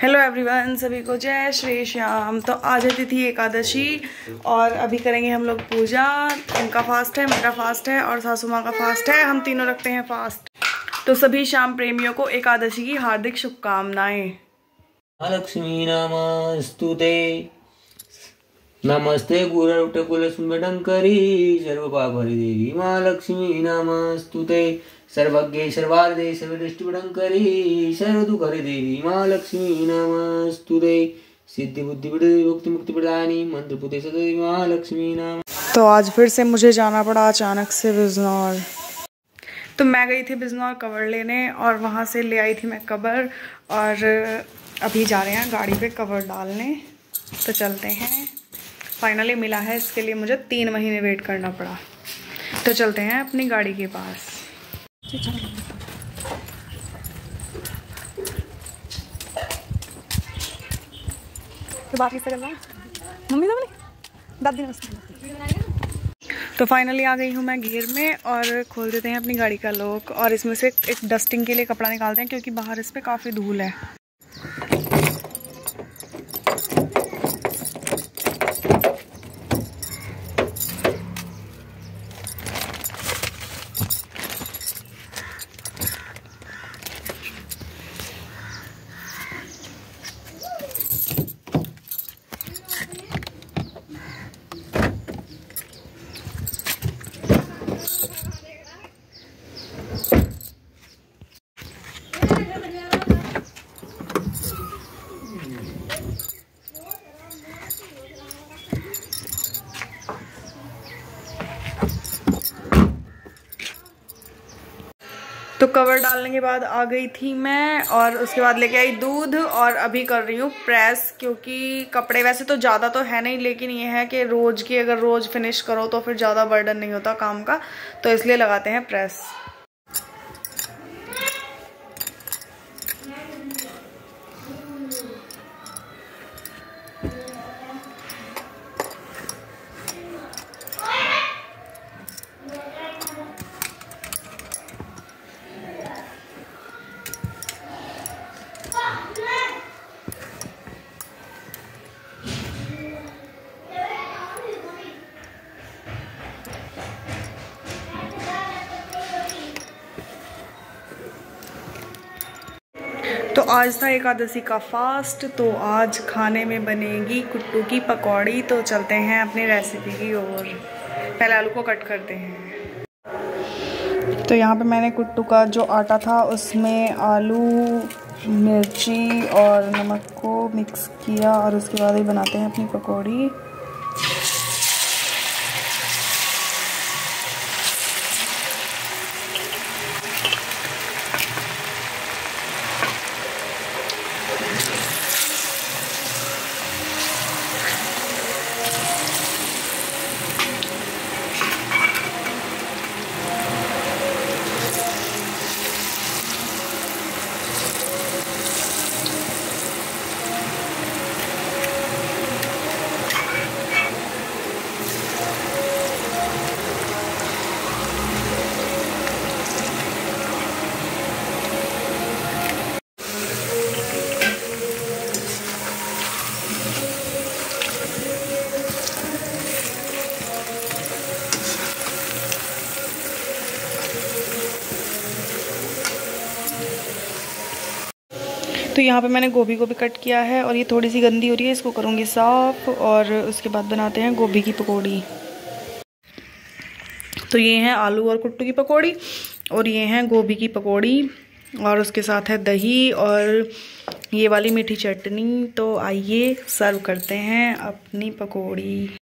Hello everyone, सभी को जय श्री श्याम। तो आज है तिथि एकादशी और अभी करेंगे हम लोग पूजा। इनका फास्ट है, मेरा फास्ट है और सासू माँ का फास्ट है। हम तीनों रखते हैं फास्ट। तो सभी श्याम प्रेमियों को एकादशी की हार्दिक शुभकामनाएं। लक्ष्मी नमस्तुते, नमस्ते गुरुकुलसुंदरंकरी सर्वपापहरि देवी माँ लक्ष्मी नमस्तुते, सर्वज्ञे सर्वार्धे सर्वदृष्टिवडंकरी सर्वदुःखहरि देवी माँ लक्ष्मी नमस्तुते, सिद्धि बुद्धि मुक्ति मुक्ति प्रदायिनी मंत्रपुते सदैव माँ लक्ष्मी नम। तो आज फिर से मुझे जाना पड़ा अचानक से बिजनौर। तो मैं गई थी बिजनौर कवर लेने और वहाँ से ले आई थी मैं कवर, और अभी जा रहे हैं गाड़ी पे कवर डालने। तो चलते हैं। फाइनली मिला है, इसके लिए मुझे 3 महीने वेट करना पड़ा। तो चलते हैं अपनी गाड़ी के पास। तो बात किससे कर रहा है? मम्मी से बोली दादी ने। तो फाइनली आ गई हूँ मैं घेर में, और खोल देते हैं अपनी गाड़ी का लॉक और इसमें से एक डस्टिंग के लिए कपड़ा निकालते हैं क्योंकि बाहर इस पे काफ़ी धूल है। तो कवर डालने के बाद आ गई थी मैं, और उसके बाद लेके आई दूध, और अभी कर रही हूँ प्रेस। क्योंकि कपड़े वैसे तो ज़्यादा तो है नहीं, लेकिन ये है कि रोज़ की अगर रोज़ फिनिश करो तो फिर ज़्यादा बर्डन नहीं होता काम का, तो इसलिए लगाते हैं प्रेस। तो आज था एकादशी का फास्ट, तो आज खाने में बनेगी कुट्टू की पकौड़ी। तो चलते हैं अपनी रेसिपी की ओर। पहले आलू को कट करते हैं। तो यहाँ पे मैंने कुट्टू का जो आटा था उसमें आलू, मिर्ची और नमक को मिक्स किया, और उसके बाद ही बनाते हैं अपनी पकौड़ी। तो यहाँ पे मैंने गोभी को भी कट किया है, और ये थोड़ी सी गंदी हो रही है, इसको करूँगी साफ, और उसके बाद बनाते हैं गोभी की पकौड़ी। तो ये हैं आलू और कुट्टू की पकौड़ी, और ये हैं गोभी की पकौड़ी, और उसके साथ है दही और ये वाली मीठी चटनी। तो आइए सर्व करते हैं अपनी पकौड़ी।